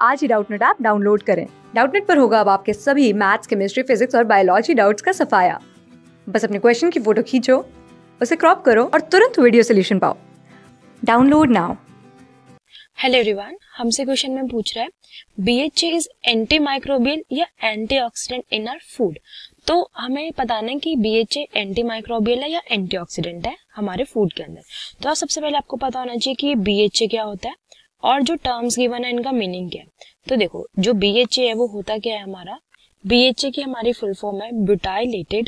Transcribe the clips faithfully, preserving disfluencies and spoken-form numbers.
आज ही Doubtnut app download करें। डाउटनेट पर होगा अब आपके सभी मैथ्स, केमिस्ट्री, फिजिक्स और बायोलॉजी डाउट्स का सफाया। बस अपने क्वेश्चन की फोटो खींचो, उसे क्रॉप करो और तुरंत वीडियो सोल्यूशन पाओ। Download now. हेलो एवरीवन, हमसे क्वेश्चन में पूछ रहा है BHA is antimicrobial or antioxidant in our food. तो हमें बताना है कि बीएचए एंटी माइक्रोबियल है या एंटीऑक्सीडेंट है हमारे फूड के अंदर। तो आप सबसे पहले आपको पता होना चाहिए कि बीएचए क्या होता है और जो टर्म्स गिवन है इनका मीनिंग क्या है। तो देखो, जो बीएचए है वो होता क्या है हमारा, बीएचए की हमारी फुल फॉर्म है butylated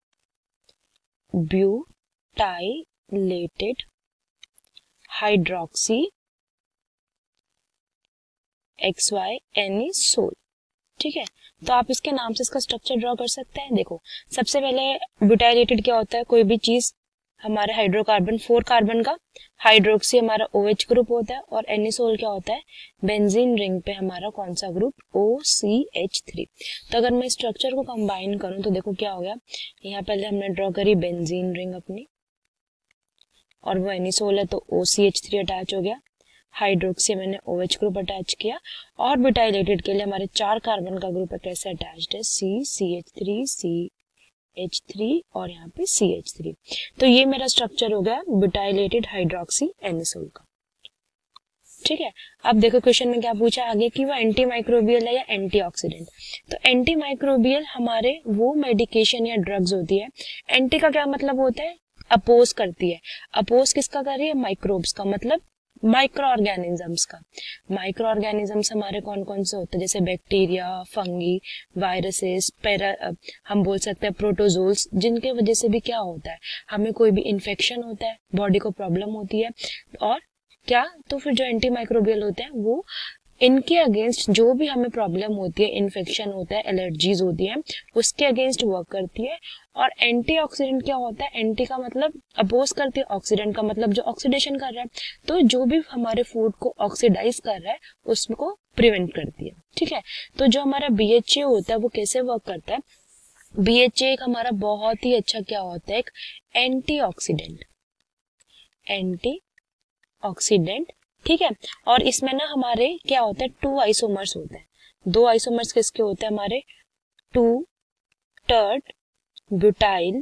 butylated hydroxy X Y anisole. ठीक है, तो आप इसके नाम से इसका स्ट्रक्चर ड्रॉ कर सकते हैं। देखो, सबसे पहले ब्यूटाइलेटेड क्या होता है, कोई भी चीज हमारे हाइड्रोकार्बन फोर कार्बन का, हाइड्रोक्सी हमारा ओएच ग्रुप होता है और एनिसोल क्या होता है, बेंजीन रिंग पे हमारा कौन सा group, O C H three. तो अगर मैं स्ट्रक्चर को कंबाइन करूं तो देखो क्या हो गया, यहाँ पहले हमने ड्रॉ करी बेंजीन रिंग अपनी और वो एनिसोल है तो O C H three attach हो गया, हाइड्रोक्सी मैंने OH ग्रुप अटैच किया और ब्यूटाइलेटेड के लिए हमारे चार कार्बन का ग्रुप कैसे अटैच्ड है, C, C H three, C H three और यहाँ पे सी एच थ्री। तो ये मेरा स्ट्रक्चर हो गया ब्यूटाइलेटेड हाइड्रोक्सी एनिसोल का। ठीक है, अब देखो क्वेश्चन में क्या पूछा आगे कि वो एंटी माइक्रोबियल है या एंटीऑक्सीडेंट। तो एंटी माइक्रोबियल हमारे वो मेडिकेशन या ड्रग्स होती है। एंटी का क्या मतलब होता है, अपोज करती है। अपोज किसका कर रही है, माइक्रोब्स का, मतलब माइक्रो ऑर्गेनिजम्स का। माइक्रो ऑर्गेनिजम्स हमारे कौन कौन से होते हैं, जैसे बैक्टीरिया, फंगी, वायरसेस, पैरा, हम बोल सकते हैं प्रोटोजोल्स, जिनके वजह से भी क्या होता है, हमें कोई भी इन्फेक्शन होता है, बॉडी को प्रॉब्लम होती है। और क्या, तो फिर जो एंटी माइक्रोबियल होते हैं वो इनके अगेंस्ट जो भी हमें प्रॉब्लम होती है, इन्फेक्शन होता है, एलर्जीज होती है, उसके अगेंस्ट वर्क करती है। और एंटीऑक्सीडेंट क्या होता है, एंटी का मतलब अपोज करती है, ऑक्सीडेंट का मतलब जो ऑक्सीडेशन कर रहा है, तो जो भी हमारे फूड को ऑक्सीडाइज कर रहा है उसको प्रिवेंट करती है। ठीक है, तो जो हमारा बीएचए होता है वो कैसे वर्क करता है, बीएचए एक हमारा बहुत ही अच्छा क्या होता है, एक एंटीऑक्सीडेंट, एंटीऑक्सीडेंट। ठीक है, और इसमें ना हमारे क्या होता है, टू आइसोमर्स होते हैं। दो आइसोमर्स किसके होते हैं हमारे, two tert butyl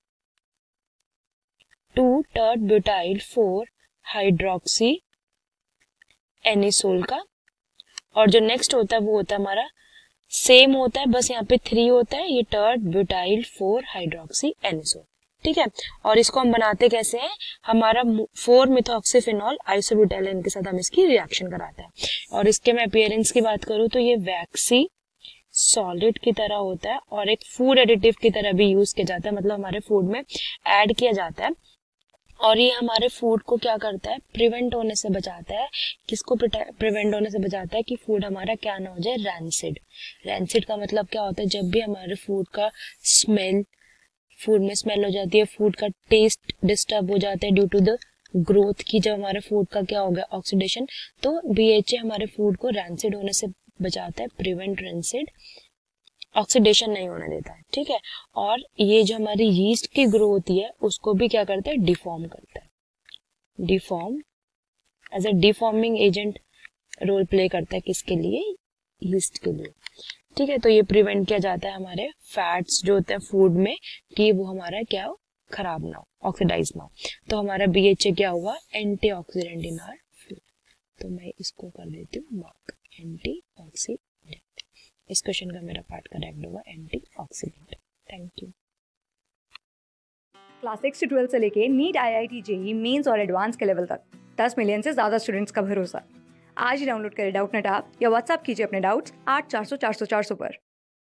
two tert butyl four hydroxy anisole का। और जो नेक्स्ट होता है वो होता है हमारा सेम होता है, बस यहाँ पे थ्री होता है, ये tert butyl four hydroxy anisole. ठीक है, और इसको हम बनाते कैसे हैं, हमारा फोर मिथॉक्सीफिनॉल आइसोब्यूटाइलिन के साथ हम इसकी रिएक्शन कराते हैं। और इसके मैं अपीयरेंस की बात करूं तो ये वैक्सी सॉलिड की तरह होता है और एक फूड एडिटिव की तरह भी यूज किया जाता है, मतलब हमारे फूड में ऐड किया जाता है। और ये हमारे फूड को क्या करता है, प्रिवेंट होने से बचाता है। किसको प्रिवेंट होने से बचाता है, कि फूड हमारा क्या ना हो जाए, रैंसिड। रैंसिड का मतलब क्या होता है, जब भी हमारे फूड का स्मेल, फूड में स्मेल हो जाती है, फूड का टेस्ट डिस्टर्ब हो जाता है ड्यू टू द ग्रोथ की, जब हमारे फूड का क्या हो गया, ऑक्सीडेशन, तो बीएचए हमारे फूड को रैंसिड होने से बचाता है, प्रिवेंट रैंसिड, ऑक्सीडेशन नहीं होने देता है। ठीक है, और ये जो हमारी यीस्ट की ग्रो होती है उसको भी क्या करता है, डिफॉर्म करता है, deform as a deforming agent role play करता है, किसके लिए, यीस्ट के लिए। ठीक है, तो ये प्रिवेंट किया जाता है हमारे फैट्स जो होते हैं फूड में, कि वो हमारा क्या हो, खराब ना हो, ऑक्सीडाइज ना हो। तो हमारा बीएचए क्या हुआ, एंटीऑक्सीडेंट इन आवर फूड। तो मैं इसको कर देती हूँ मार्क, एंटीऑक्सीडेंट। इस क्वेश्चन का मेरा पार्ट करेक्ट होगा, antioxidant. Thank you. Class six से ट्वेल्थ से लेके नीट, आईआईटी, जेईई मेंस और एडवांस के लेवल तक दस मिलियन से ज्यादा स्टूडेंट्स का भरोसा। आज ही डाउनलोड करें डाउटनेट ऐप या व्हाट्सएप कीजिए अपने डाउट्स आठ चार सौ चार सौ चार सौ पर।